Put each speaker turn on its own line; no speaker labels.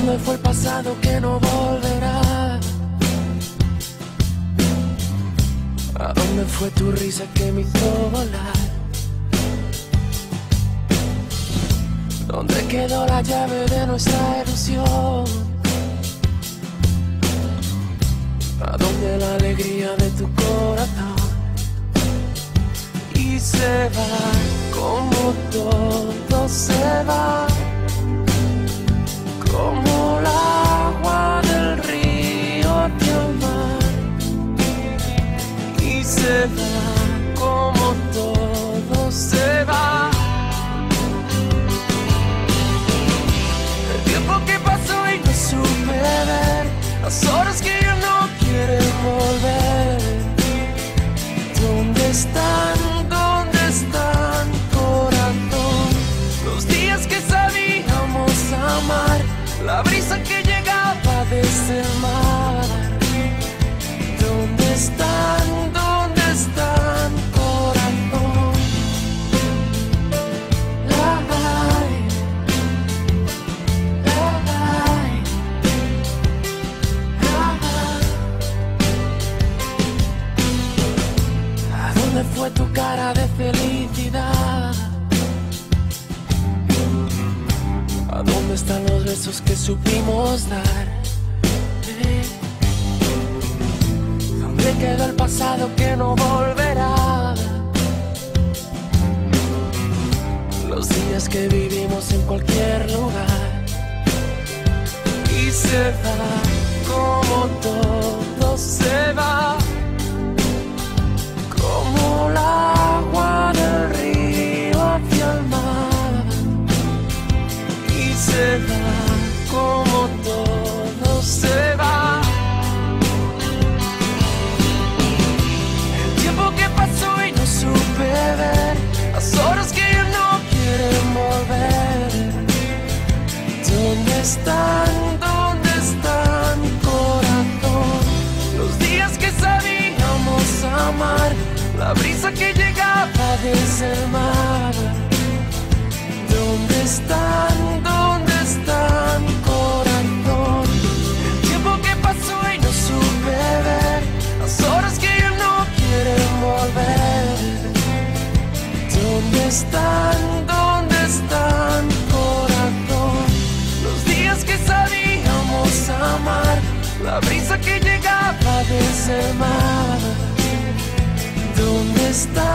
dónde fue el pasado que no volverá? ¿A dónde fue tu risa que me hizo volar? ¿Dónde quedó la llave de nuestra ilusión? ¿A dónde la alegría de tu corazón? Y se va como todo se va, como el agua del río hacia el mar. Y se va como todo se va. El tiempo que pasó y no supe ver, las horas que ya no quieren volver. ¿Dónde están? ¿Dónde están, corazón? Los días que sabíamos amar, la brisa que llegaba desde el mar. ¿Dónde están? ¿Dónde están, corazón? ¿A dónde fue tu cara de felicidad? ¿A dónde están los besos que supimos dar? ¿Dónde quedó el pasado que no volverá? Los días que vivimos en cualquier lugar. Y se va como todo se va, como el agua del río hacia el mar. Y se va como todo se va. El tiempo que pasó y no supe ver, las horas que ya no quieren volver. ¿Dónde están? ¿Dónde están, corazón? Los días que sabíamos amar, la brisa que llegaba desde el mar. ¿Dónde están? ¿Dónde están, corazón? El tiempo que pasó y no supe ver, las horas que ya no quieren volver. ¿Dónde están? ¿Dónde están, corazón? Los días que sabíamos amar, la brisa que llegaba desde el mar. ¿Dónde están?